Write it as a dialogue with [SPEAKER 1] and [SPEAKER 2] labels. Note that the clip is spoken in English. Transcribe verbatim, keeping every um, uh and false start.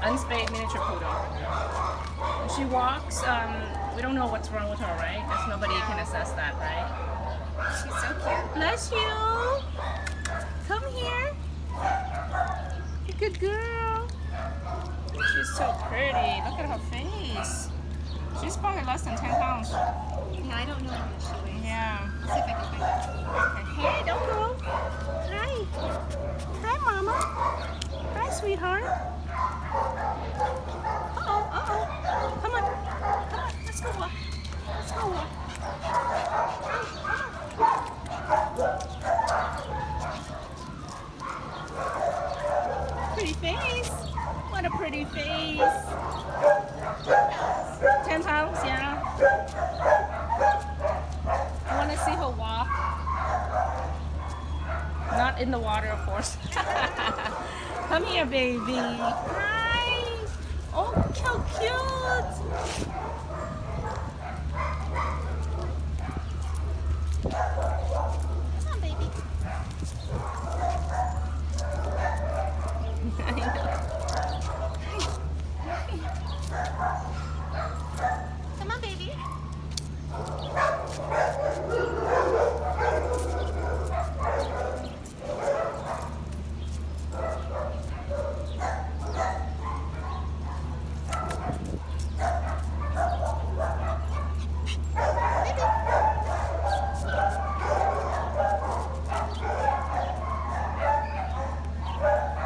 [SPEAKER 1] unspayed miniature poodle. When she walks, um, we don't know what's wrong with her, right? Because nobody can assess that, right?
[SPEAKER 2] She's so cute.
[SPEAKER 1] Bless you. Come here. Good girl. She's so pretty. Look at her face. She's probably less than ten pounds.
[SPEAKER 2] Yeah, I don't know how much she weighs.
[SPEAKER 1] Yeah.
[SPEAKER 2] Let's see if I can find out.
[SPEAKER 1] Okay. Hey, don't go. Hi. Hi, Mama. Hi, sweetheart. Uh-oh, uh-oh. Come on. Come on. Let's go walk. Let's go walk. Pretty face. What a pretty face. Ten pounds, yeah. I want to see her walk. Not in the water, of course. Come here, baby. Hi. Oh, how cute.